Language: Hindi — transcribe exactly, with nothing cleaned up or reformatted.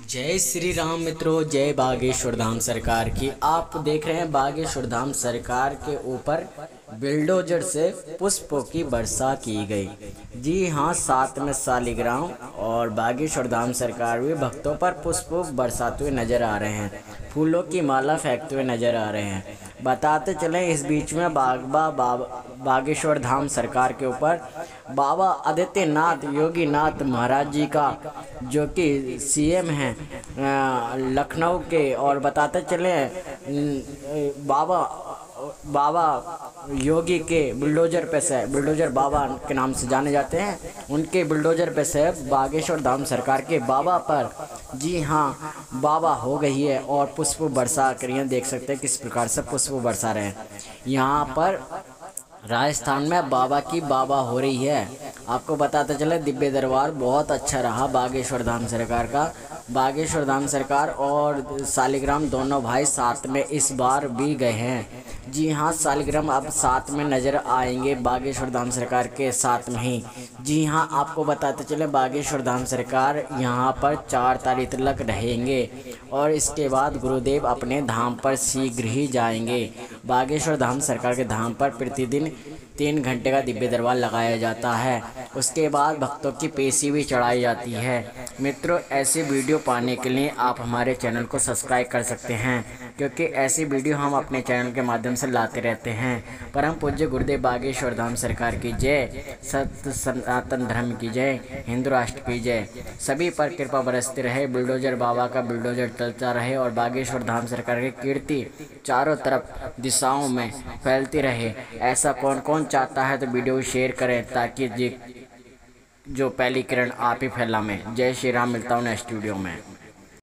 जय श्री राम मित्रों, जय बागेश्वर धाम सरकार की। आप देख रहे हैं बागेश्वर धाम सरकार के ऊपर बिल्डोजर से पुष्पों की वर्षा की गई। जी हाँ, सातवें शालिग्राम और बागेश्वर धाम सरकार भी भक्तों पर पुष्प बरसाते हुए नजर आ रहे हैं, फूलों की माला फेंकते हुए नजर आ रहे हैं। बताते चलें, इस बीच में बागबा बाबा बागेश्वर धाम सरकार के ऊपर बाबा आदित्यनाथ योगी नाथ महाराज जी का, जो कि सीएम हैं लखनऊ के, और बताते चले बाबा बाबा योगी के बुलडोजर पे से, बुलडोजर बाबा के नाम से जाने जाते हैं, उनके बुलडोजर पे से बागेश्वर धाम सरकार के बाबा पर, जी हाँ, बाबा हो गई है और पुष्प बरसा कर हैं। देख सकते हैं किस प्रकार से पुष्प बरसा रहे हैं। यहाँ पर राजस्थान में बाबा की बाबा हो रही है। आपको बताते चले, दिव्य दरबार बहुत अच्छा रहा बागेश्वर धाम सरकार का। बागेश्वर धाम सरकार और शालिग्राम दोनों भाई साथ में इस बार भी गए हैं। जी हाँ, शालिग्राम अब साथ में नज़र आएंगे बागेश्वर धाम सरकार के साथ में ही। जी हाँ, आपको बताते चले बागेश्वर धाम सरकार यहाँ पर चार तारीख तक रहेंगे और इसके बाद गुरुदेव अपने धाम पर शीघ्र ही जाएंगे। बागेश्वर धाम सरकार के धाम पर प्रतिदिन तीन घंटे का दिव्य दरबार लगाया जाता है। उसके बाद भक्तों की पेशी भी चढ़ाई जाती है। मित्रों, ऐसी वीडियो पाने के लिए आप हमारे चैनल को सब्सक्राइब कर सकते हैं, क्योंकि ऐसी वीडियो हम अपने चैनल के माध्यम से लाते रहते हैं। परम पूज्य गुरुदेव बागेश्वर धाम सरकार की जय, सत्य सनातन धर्म की जय, हिंदू राष्ट्र की जय। सभी पर कृपा बरसती रहे, बुलडोजर बाबा का बुलडोजर चलता रहे और बागेश्वर धाम सरकार की कीर्ति चारों तरफ दिशाओं में फैलती रहे। ऐसा कौन कौन चाहता है तो वीडियो शेयर करें, ताकि जी जो पहली किरण आप ही फैला में। जय श्री राम। मिलता हूँ नेक्स्ट वीडियो में।